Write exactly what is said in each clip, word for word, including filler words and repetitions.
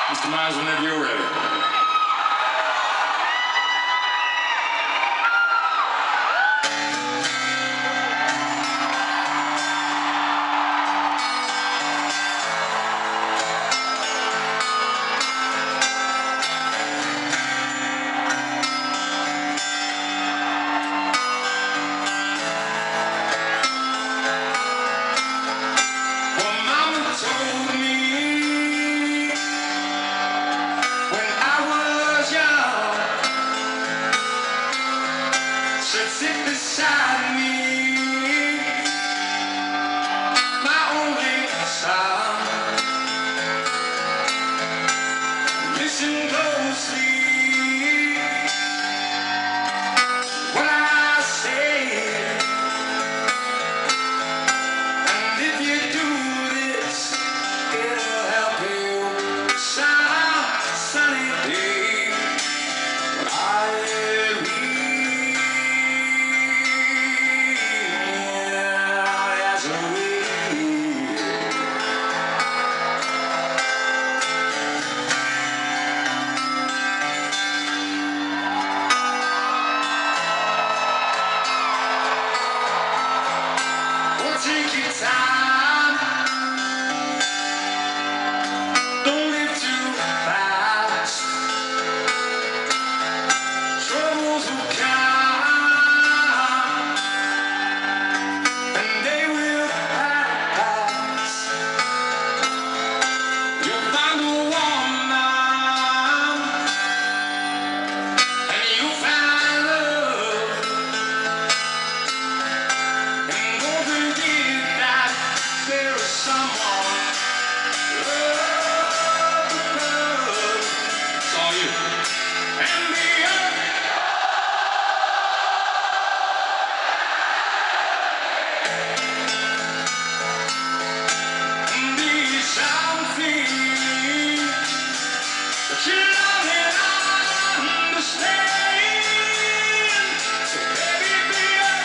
Mister Myers, whenever you're ready. Sit beside me, my only son. Listen closely when I say, and if you do this, it'll help you some sunny day. I take your time, don't live too fast. Troubles will come, and they will pass. You'll find a woman, and you'll find love, and don't forget that there is someone up above. It's all you. And the earth, and the something that you love and understand. So baby, be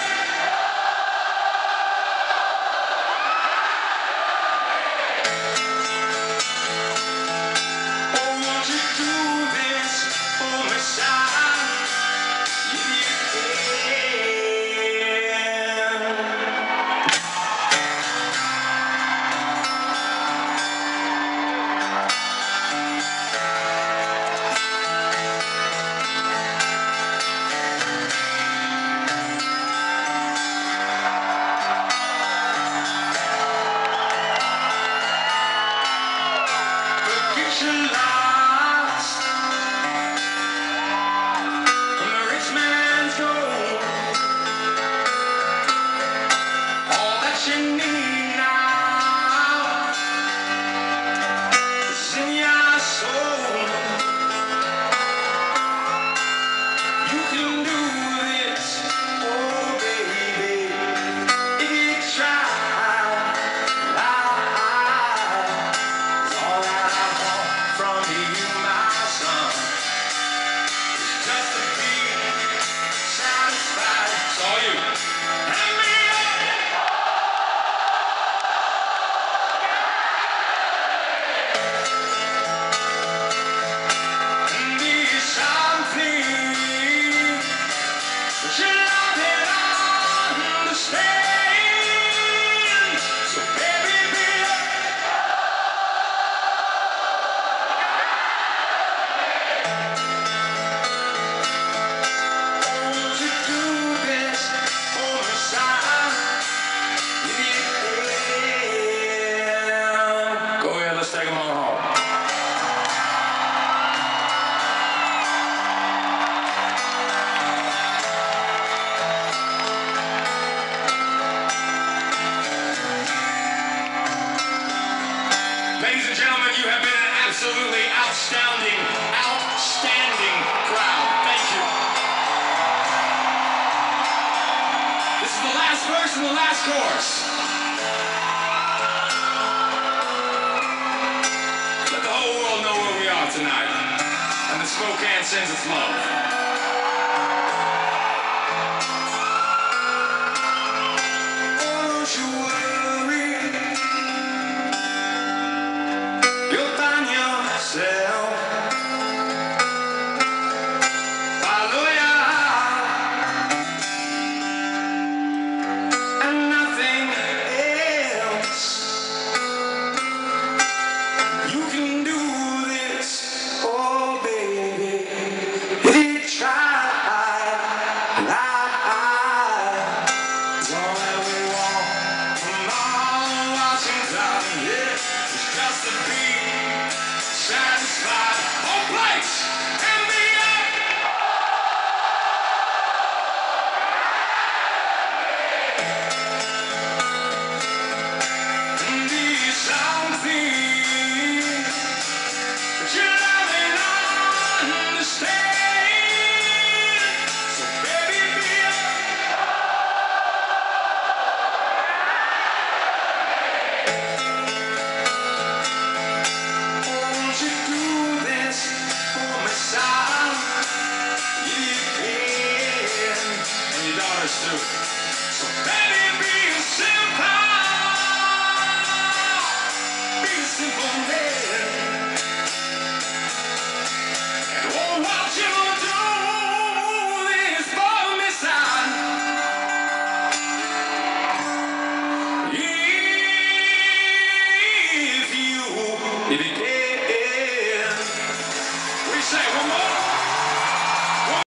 take them on home. Ladies and gentlemen, you have been an absolutely outstanding, outstanding crowd. Thank you. This is the last verse and the last chorus. Tonight, and the Spokane sends its love. Oh, don't you worry, you'll find yourself suit.